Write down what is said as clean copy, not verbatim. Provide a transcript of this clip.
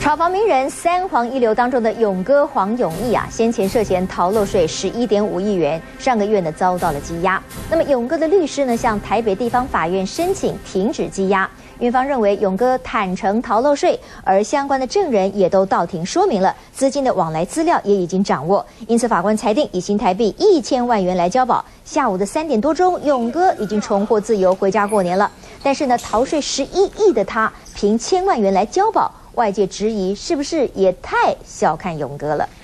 炒房名人三黄一流当中的勇哥黄永义啊，先前涉嫌逃漏税11.5亿元，上个月呢遭到了羁押。那么勇哥的律师呢向台北地方法院申请停止羁押，院方认为勇哥坦诚逃漏税，而相关的证人也都到庭说明了，资金的往来资料也已经掌握，因此法官裁定以新台币1000万元来交保。下午的3点多钟，勇哥已经重获自由，回家过年了。但是呢，逃税11亿的他，凭1000万元来交保。外界质疑是不是也太小看勇哥了？